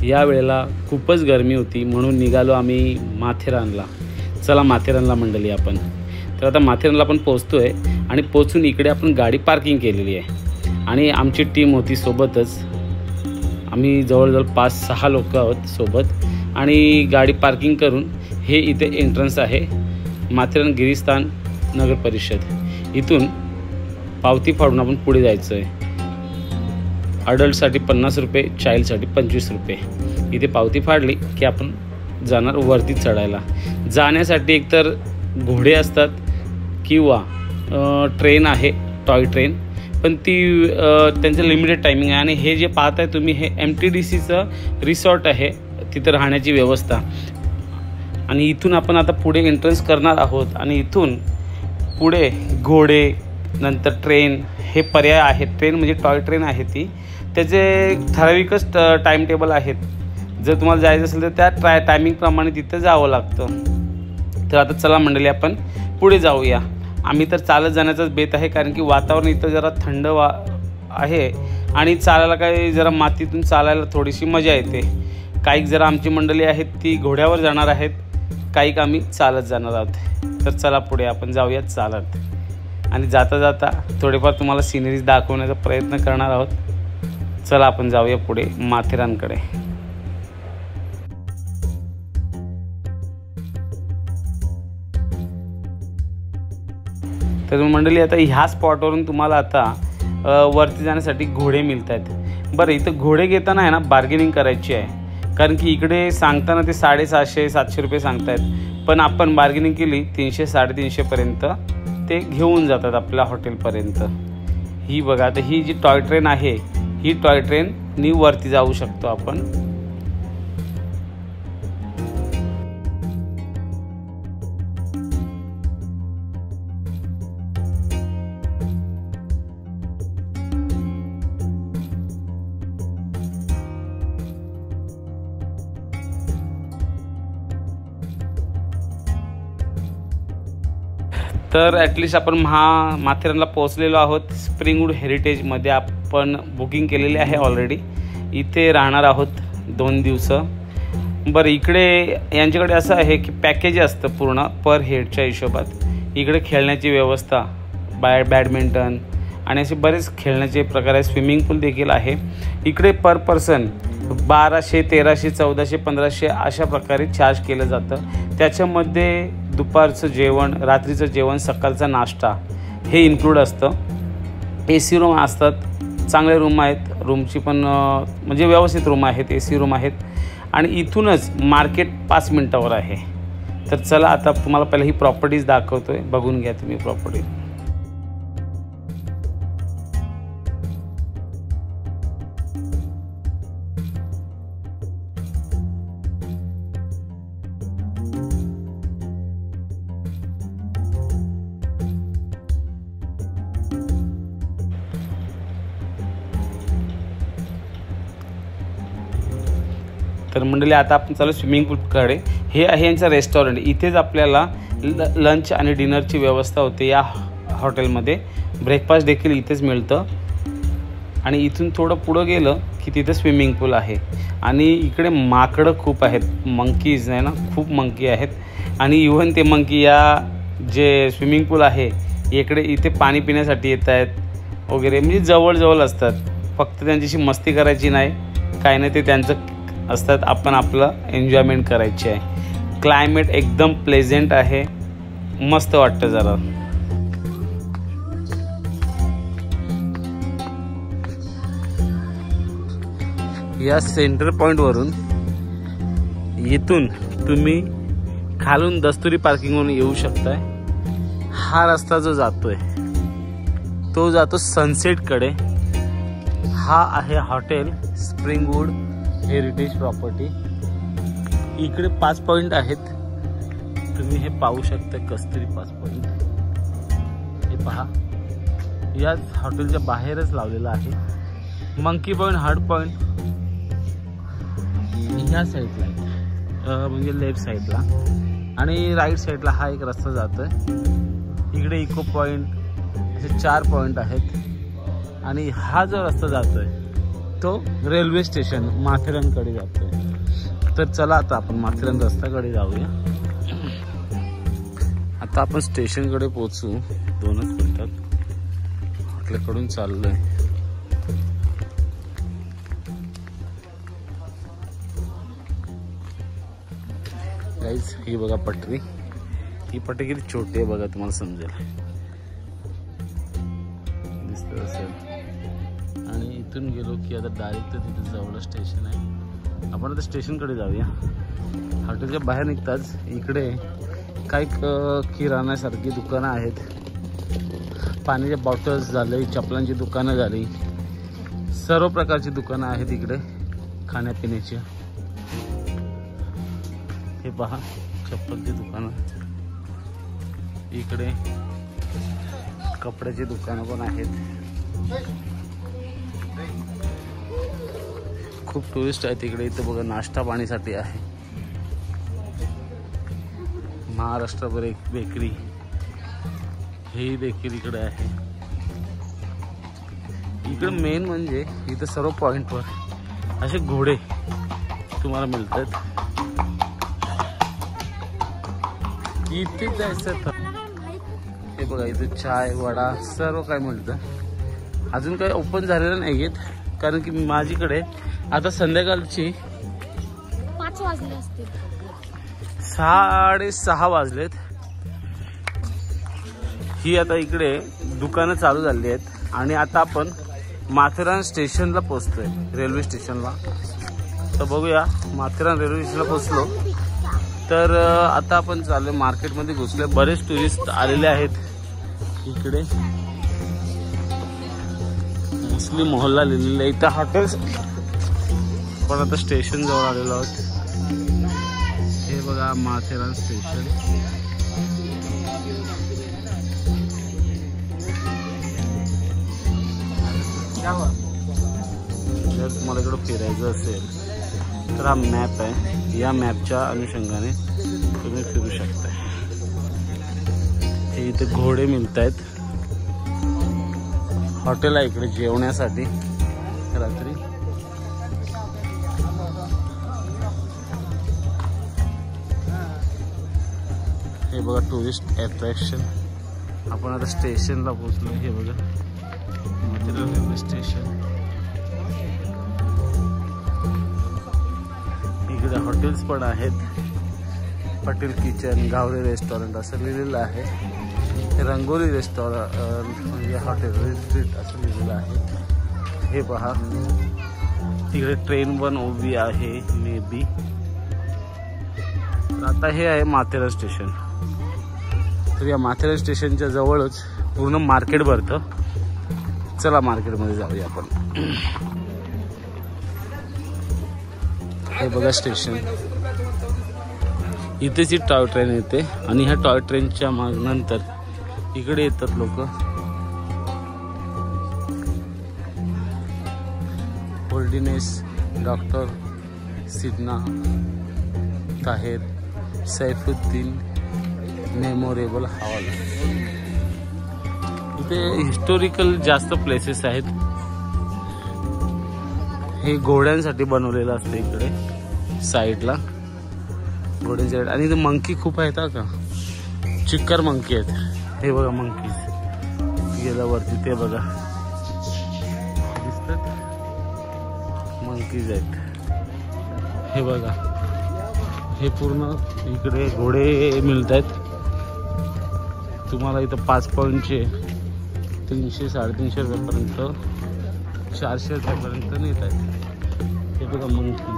या वेळेला खूपच गरमी होती म्हणून निघालो आम्ही माथेरानला। चला माथेरानला मंडळी आपण। तर आता माथेरानला आपण पोहोचतो आहे आणि पोहोचून इकडे आपण गाडी पार्किंग केलेली आहे आणि आमची टीम होती सोबतच। आम्ही जवळजवळ 5-6 लोक आहोत सोबत आणि गाडी पार्किंग करून हे इथे एंट्रन्स आहे माथेरान गिरीस्थान नगर परिषद। इथून पावती फाडून आपण पुढे जायचं आहे। अडल्टसाठी 50 रुपये, चाइल्डसाठी 25 रुपये। इथे पावती फाडली की आपण जाणार वरती चढायला। जाण्यासाठी एकतर घोडे असतात किंवा ट्रेन आहे, टॉय ट्रेन, पण ती त्यांचं लिमिटेड टायमिंग आहे। आणि हे जे पाहताय तुम्ही हे MTDCचं रिसॉर्ट आहे, तिथं राहण्याची व्यवस्था। आणि इथून आपण आता पुढे एंट्रन्स करणार आहोत आणि इथून पुढे घोडे नंतर ट्रेन हे पर्याय आहेत। ट्रेन म्हणजे टॉय ट्रेन आहे ती, त्याचे ठराविकच टाईम टेबल आहेत। जर तुम्हाला जायचं असेल तर त्या टायमिंगप्रमाणे तिथं जावं लागतं। तर आता चला मंडळी आपण पुढे जाऊया। आम्ही तर चालत जाण्याचाच बेत आहे, कारण की वातावरण इथं जरा थंड आहे आणि चालायला काही जरा मातीतून चालायला थोडीशी मजा येते। काही जरा आमची मंडळी आहेत ती घोड्यावर जाणार आहेत, काही आम्ही चालत जाणार आहोत। तर चला पुढे आपण जाऊयात चालत आणि जाता जाता थोडेफार तुम्हाला सिनरीज दाखवण्याचा प्रयत्न करणार आहोत। चला आपण जाऊया पुढे माथेरानकडे। तर मंडळी आता ह्या स्पॉटवरून तुम्हाला आता वरती जाण्यासाठी घोडे मिळत आहेत। बरं, इथं घोडे घेताना आहे ना बार्गेनिंग करायची आहे, कारण की इकडे सांगताना ते 750-700 रुपये सांगतायत, पण आपण बार्गेनिंग केली 300-350 पर्यंत ते घेऊन जातात आपल्या हॉटेलपर्यंत। ही बघा, आता ही जी टॉय ट्रेन आहे, ही टॉय ट्रेननी वरती जाऊ शकतो आपण। तर ॲटलिस्ट आपण माथेरानला पोहोचलेलो आहोत। स्प्रिंगवूड हेरिटेजमध्ये आपण बुकिंग केलेली आहे ऑलरेडी। इथे राहणार आहोत 2 दिवस। बरं, इकडे यांच्याकडे असं आहे की पॅकेज असतं पूर्ण पर हेडच्या हिशोबात। इकडे खेळण्याची व्यवस्था, बॅडमिंटन आणि असे बरेच खेळण्याचे प्रकार आहे। स्विमिंग पूल देखील आहे इकडे। पर पर्सन 1200, 1300, 1400, 1500 अशा प्रकारे चार्ज केलं जातं। त्याच्यामध्ये दुपारचं जेवण, रात्रीचं जेवण, सकाळचा नाश्ता हे इन्क्लूड असतं। AC रूम असतात, चांगले रूम आहेत। रूमची पण म्हणजे व्यवस्थित रूम आहेत, AC रूम आहेत। आणि इथूनच मार्केट 5 मिनटावर आहे। तर चला आता तुम्हाला पहिलं ही प्रॉपर्टीज दाखवतोय, बघून घ्या तुम्ही प्रॉपर्टी। तर मंडळी आता आपण चालू स्विमिंग पूलकडे। हे आहे यांचं रेस्टॉरंट। इथेच आपल्याला लंच आणि डिनरची व्यवस्था होते या हॉटेलमध्ये। ब्रेकफास्ट देखील इथेच मिळतं। आणि इथून थोडं पुढं गेलं की तिथं स्विमिंग पूल आहे। आणि इकडे माकडं खूप आहेत, मंकीज आहे ना, खूप मंकी आहेत। आणि इव्हन ते मंकी या जे स्विमिंग पूल आहे इथे पाणी पिण्यासाठी येत आहेत वगैरे, म्हणजे जवळ असतात। फक्त त्यांच्याशी मस्ती करायची नाही, काय नाही, ते त्यांचं असतात। आपण आपलं एन्जॉयमेंट करायची आहे। क्लायमेट एकदम प्लेझेंट आहे, मस्त वाटतं जरा। या सेंटर पॉईंटवरून इथून तुम्ही खालून दस्तुरी पार्किंगवरून येऊ शकताय। हा रस्ता जो जातोय तो जातो सनसेटकडे। हा आहे हॉटेल स्प्रिंगवूड हेरिटेज प्रॉपर्टी। इकडे 5 पॉईंट आहेत, तुम्ही हे पाहू शकता, कस्तुरी 5 पॉईंट हे पहा। याच हॉटेलच्या बाहेरच लावलेलं आहे। मंकी पॉईंट, हार्ड पॉईंट ह्या साईडला आहे, म्हणजे लेफ्ट साईडला, आणि राईट साईडला हा एक रस्ता जातोय। इकडे इको पॉईंट, असे 4 पॉईंट आहेत। आणि हा जो रस्ता जातोय तो रेल्वे स्टेशन माथेरानकडे जातोय। तर चला आता आपण माथेरान रस्त्याकडे जाऊया। आता आपण स्टेशनकडे पोहोचू 2च मिनिटात। आपल्याकडून चाललोय। गाईज ही बघा पटरी, ही पटरी किती छोटी आहे बघा, तुम्हाला समजेल दिसत असेल। आणि इथून गेलो की आता डायरेक्ट तिथे जवळ स्टेशन आहे। आपण आता स्टेशनकडे जाऊया। हॉटेलच्या बाहेर निघताच इकडे काही किराण्यासारखी दुकानं आहेत, पाण्याच्या बॉटल्स झाले, चपलांची दुकानं झाली, सर्व प्रकारची दुकानं आहेत इकडे खाण्यापिण्याची। हे पहा चप्पलची दुकानं, इकडे कपड्याची दुकानं पण आहेत। खूप टुरिस्ट आहेत इकडे। इथं बघा नाश्ता पाणीसाठी आहे। महाराष्ट्र बेकरी हे देखील इकडे आहे। इकडे मेन म्हणजे इथं सर्व पॉइंटवर असे घोडे तुम्हाला मिळतात। इथे जायचं हे बघा, इथे चाय वडा सर्व काय मिळतं। अजून काही ओपन झालेलं नाही आहेत, कारण की माझीकडे आता संध्याकाळची 5 वाजले असतील, 6:30 वाजलेत। ही आता इकडे दुकानं चालू झाली आहेत आणि आता आपण माथेरान स्टेशनला पोहोचतोय, रेल्वे स्टेशनला। तर बघूया, माथेरान रेल्वे स्टेशनला पोहोचलो तर आता आपण चालू मार्केटमध्ये घुसले। बरेच टुरिस्ट आलेले आहेत इकडे। मुस्लिम मोहल्ला लिहिलेला इथं हॉटेल्स। पण आता स्टेशन जवळ आलेलो आहोत। हे बघा माथेरान स्टेशन। जर तुम्हाला इकडं फिरायचं असेल तर हा मॅप आहे, या मॅपच्या अनुषंगाने तुम्ही फिरू शकता। हे इथे घोडे मिळत आहेत। हॉटेल आहे इकडे जेवण्यासाठी रात्री। हे बघा टुरिस्ट अट्रॅक्शन। आपण आता स्टेशनला पोहोचलो। हे बघा माथेरान रेल्वे स्टेशन। इकडे हॉटेल्स पण आहेत, पटेल किचन, गावरे रेस्टॉरंट असं लिहिलेलं आहे। हे रंगोली रेस्टॉरंट म्हणजे हॉटेल रिट्रीट असं लिहिलेलं आहे। हे पहा तिकडे ट्रेन पण उभी आहे मे बी। आता हे आहे माथेरान स्टेशन। तर या माथेरान स्टेशनच्या जवळच पूर्ण मार्केट भरतं। चला मार्केटमध्ये जाऊया आपण। हे बघा स्टेशन, इथेच ही टॉय ट्रेन येते आणि ह्या टॉय ट्रेनच्या नंतर इकडे येतात लोक। Holiness, doctor Syedna Taher, Saifuddin memorable hall. इथे हिस्टोरिकल जास्त प्लेसेस आहेत। हे घोड्यांसाठी बनवलेलं असतं इकडे साईडला, घोड्यांच्या साईड। आणि इथे मंकी खूप आहेत का, चिक्कर मंकी आहेत। हे बघा मंकीज गेल्यावरती, ते बघा दिसतात मंकीज आहेत। हे बघा हे पूर्ण इकडे घोडे मिळत आहेत तुम्हाला। इथं 5 पॉईंटचे 300-350 रुपयापर्यंत, 400 रुपयापर्यंत नेत आहेत। हे बघा मंकी।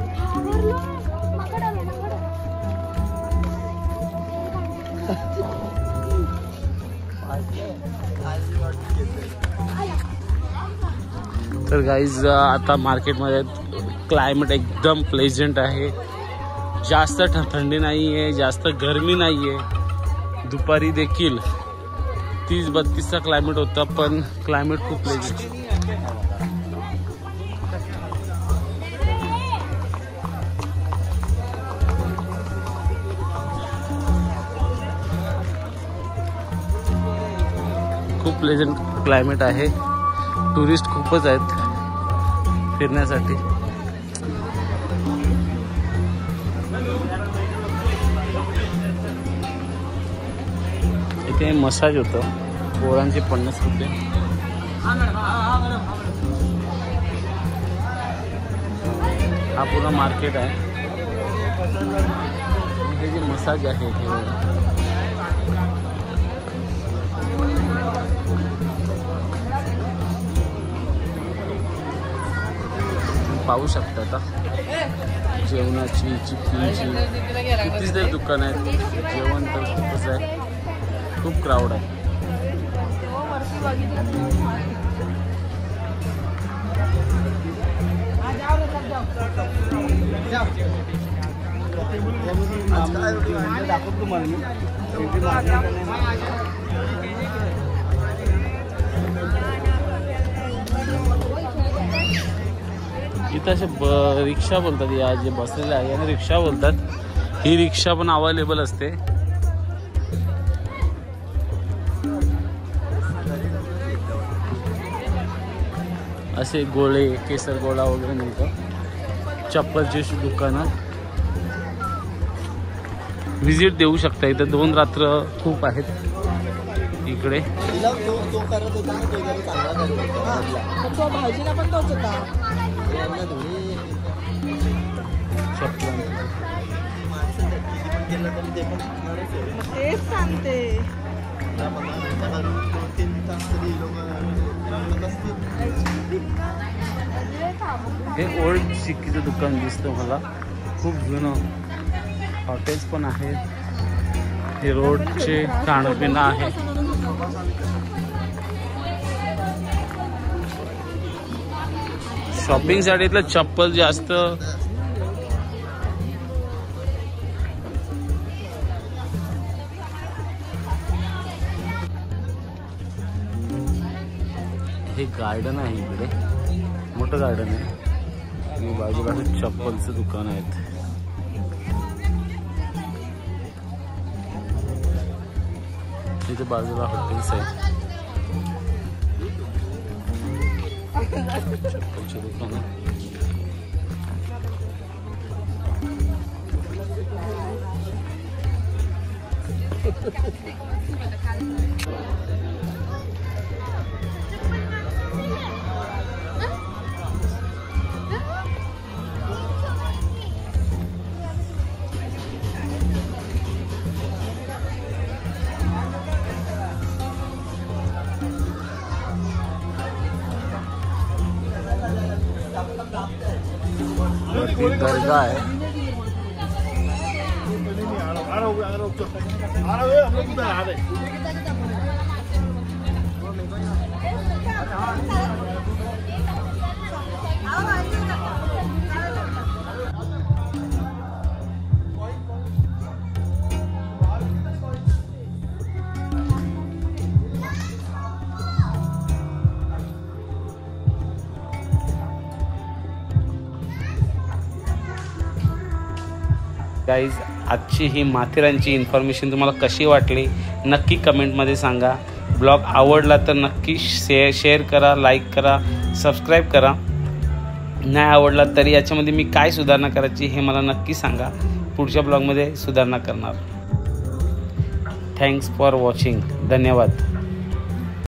तर गाईज आता मार्केटमध्ये क्लायमेट एकदम प्लेजंट आहे। जास्त थंडी नाही आहे, जास्त गरमी नाही आहे। दुपारी देखील 30-32चा क्लायमेट होता, पण क्लायमेट खूप प्लेजंट। खूप प्लेजंट क्लायमेट आहे। टुरिस्ट खूपच आहेत। फिरण्यासाठी. इथे मसाज होतं, पोरांचे 50 रुपये. हा पूर्ण मार्केट आहे. हे जे मसाज आहे हे पाहू शकता. आता जेवणाची चिप्पीची कितीच तरी दुकान आहेत. जेवण तर खूपच आहे, खूप क्राऊड आहे. इथं असे रिक्षा बोलतात, या जे बसलेले आहे यांना रिक्षा बोलतात. ही रिक्षा पण अवेलेबल असते. असे गोळे, केसर गोळा वगैरे मिळतं. चप्पलची दुकानं विजिट देऊ शकता. इथं 2 रात्र खूप आहेत इकडे. भाजीला पण तोच होता. तेच सांगते. हे ओल्ड सिक्कीचं दुकान दिसतं मला. खूप जुनं हॉटेल्स पण आहेत. हे रोडचे खाणंपिणं आहे. शॉपिंगसाठी इथलं चप्पल जास्त. हे गार्डन आहे, इकडे मोठं गार्डन आहे आणि बाजूला चप्पलचं दुकान आहेत. इथे बाजूला हॉटेल्स आहे, चप्पलची दुकान. दर्गा आहे. गाईज, आजची ही माथेरानची इन्फॉर्मेशन तुम्हाला कशी वाटली नक्की कमेंटमध्ये सांगा. ब्लॉग आवडला तर नक्की शेअर करा, लाईक करा, सबस्क्राईब करा. नाही आवडला तरी याच्यामध्ये मी काय सुधारणा करायची हे मला नक्की सांगा. पुढच्या ब्लॉगमध्ये सुधारणा करणार. Thanks for watching. धन्यवाद.